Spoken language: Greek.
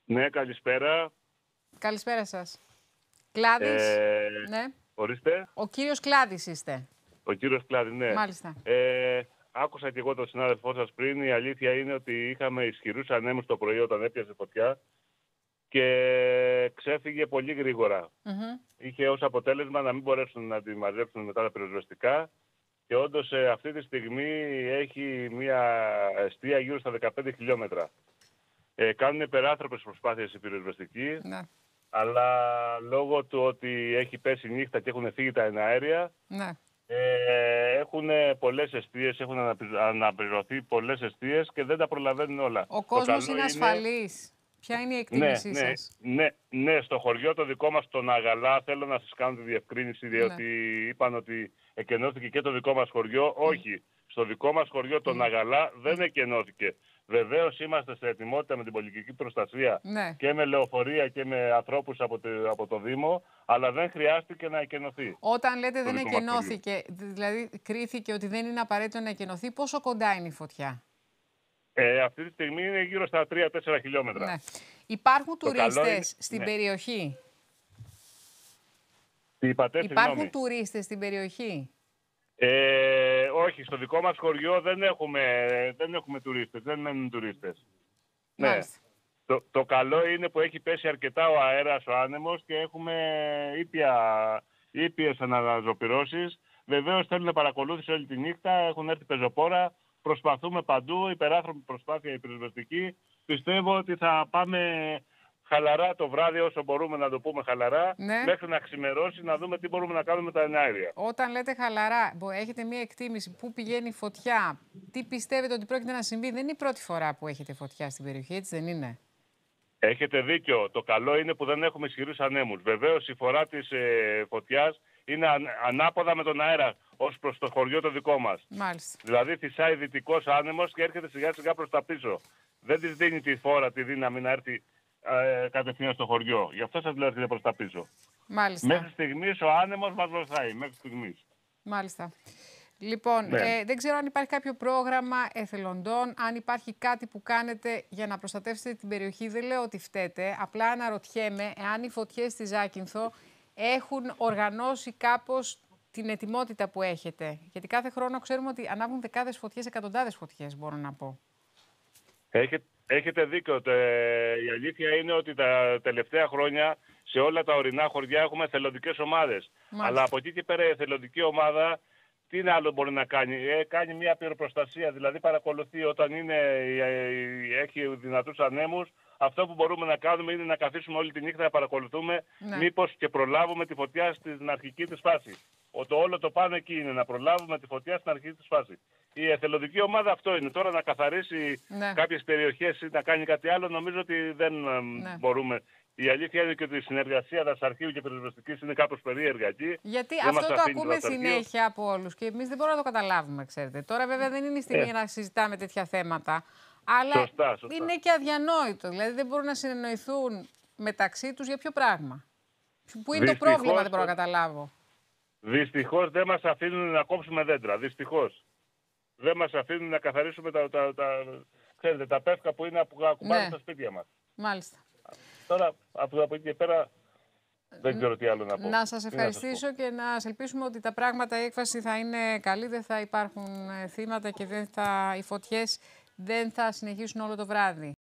Ναι, καλησπέρα. Καλησπέρα σας. Κλάδης, ναι. Ορίστε. Ο κύριος Κλάδης είστε. Ο κύριος Κλάδη, ναι. Μάλιστα. Άκουσα και εγώ τον συνάδελφό σας πριν. Η αλήθεια είναι ότι είχαμε ισχυρούς ανέμους το πρωί όταν έπιασε φωτιά και ξέφυγε πολύ γρήγορα. Είχε ως αποτέλεσμα να μην μπορέσουν να τη μαζέψουν μετά τα πυροσβεστικά και όντως αυτή τη στιγμή έχει μια εστία γύρω στα 15 χιλιόμετρα. Κάνουν υπεράνθρωπες προσπάθειες οι πυροσβεστικοί, Ναι. αλλά λόγω του ότι έχει πέσει νύχτα και έχουν φύγει τα εναέρια, Ναι. έχουν πολλές εστίες, έχουν αναπληρωθεί πολλές εστίες και δεν τα προλαβαίνουν όλα. Ο κόσμος είναι ασφαλής. Ποια είναι η εκτίμησή σας? Ναι, στο χωριό το δικό μας, τον Αγαλά, θέλω να σας κάνω τη διευκρίνηση, διότι είπαν ότι εκενώθηκε και το δικό μας χωριό. Όχι, στο δικό μας χωριό, τον Αγαλά, δεν εκενώθηκε. Βεβαίως είμαστε σε ετοιμότητα με την πολιτική προστασία και με λεωφορεία και με ανθρώπους από το Δήμο, αλλά δεν χρειάστηκε να εκενωθεί. Όταν λέτε δεν εκενώθηκε, δηλαδή κρίθηκε ότι δεν είναι απαραίτητο να εκενωθεί, πόσο κοντά είναι η φωτιά? Αυτή τη στιγμή είναι γύρω στα 3-4 χιλιόμετρα. Ναι. Υπάρχουν τουρίστες στην περιοχή? Υπάρχουν τουρίστες στην περιοχή? Όχι, στο δικό μας χωριό δεν έχουμε τουρίστες, δεν μένουν τουρίστες. Ναι. Το καλό είναι που έχει πέσει αρκετά ο αέρας, ο άνεμος και έχουμε ήπιες αναζωπυρώσεις. Βεβαίως θέλουν παρακολούθηση όλη τη νύχτα, έχουν έρθει πεζοπόρα, προσπαθούμε παντού, υπεράνθρωπη προσπάθεια η πυροσβεστική. Πιστεύω ότι θα πάμε χαλαρά το βράδυ, όσο μπορούμε να το πούμε χαλαρά, μέχρι να ξημερώσει, να δούμε τι μπορούμε να κάνουμε με τα εναέρια. Όταν λέτε χαλαρά, έχετε μία εκτίμηση πού πηγαίνει η φωτιά, τι πιστεύετε ότι πρόκειται να συμβεί? Δεν είναι η πρώτη φορά που έχετε φωτιά στην περιοχή, έτσι δεν είναι? Έχετε δίκιο. Το καλό είναι που δεν έχουμε ισχυρούς ανέμους. Βεβαίως η φορά της φωτιάς είναι ανάποδα με τον αέρα, ως προς το χωριό το δικό μας. Μάλιστα. Δηλαδή φυσάει δυτικός άνεμος και έρχεται σιγά σιγά προς τα πίσω. Δεν της δίνει τη φόρα, τη δύναμη να έρθει κατευθείαν στο χωριό. Γι' αυτό σας λέω έρχεται προς τα πίσω. Μάλιστα. Μέχρι στιγμής ο άνεμος μας βοηθάει. Μέχρι στιγμής. Μάλιστα. Λοιπόν, δεν ξέρω αν υπάρχει κάποιο πρόγραμμα εθελοντών, αν υπάρχει κάτι που κάνετε για να προστατεύσετε την περιοχή. Δεν λέω ότι φταίτε, απλά αναρωτιέμαι εάν οι φωτιές στη Ζάκυνθο έχουν οργανώσει κάπως την ετοιμότητα που έχετε. Γιατί κάθε χρόνο ξέρουμε ότι ανάβουν δεκάδες φωτιές, εκατοντάδες φωτιές, μπορώ να πω. Έχετε δίκιο. Η αλήθεια είναι ότι τα τελευταία χρόνια σε όλα τα ορεινά χωριά έχουμε εθελοντικές ομάδες. Αλλά από εκεί και πέρα η εθελοντική ομάδα τι άλλο μπορεί να κάνει? Κάνει μια πυροπροστασία, δηλαδή παρακολουθεί όταν έχει δυνατούς ανέμους. Αυτό που μπορούμε να κάνουμε είναι να καθίσουμε όλη τη νύχτα να παρακολουθούμε μήπως και προλάβουμε τη φωτιά στην αρχική της φάση. Όλο το πάνω εκεί είναι να προλάβουμε τη φωτιά στην αρχική της φάση. Η εθελοντική ομάδα αυτό είναι. Τώρα να καθαρίσει κάποιες περιοχές ή να κάνει κάτι άλλο, νομίζω ότι δεν μπορούμε. Η αλήθεια είναι και ότι η συνεργασία δασαρχείου και πυροσβεστικής είναι κάπως περίεργα εκεί. Γιατί αυτό το ακούμε συνέχεια από όλους και εμείς δεν μπορούμε να το καταλάβουμε, ξέρετε. Τώρα βέβαια δεν είναι η στιγμή να συζητάμε τέτοια θέματα, αλλά σωστά. είναι και αδιανόητο. Δηλαδή δεν μπορούν να συνεννοηθούν μεταξύ τους για ποιο πράγμα? Πού είναι το πρόβλημα, δεν μπορώ να καταλάβω. Δυστυχώς δεν μας αφήνουν να κόψουμε δέντρα, δυστυχώς. Δεν μας αφήνουν να καθαρίσουμε τα πεύκα που ακουμπάνε στα σπίτια μας. Μάλιστα. Τώρα από εκεί και πέρα δεν ξέρω τι άλλο να πω. Να σας ευχαριστήσω και να σας ελπίσουμε ότι τα πράγματα, η έκφαση θα είναι καλή, δεν θα υπάρχουν θύματα και οι φωτιές δεν θα συνεχίσουν όλο το βράδυ.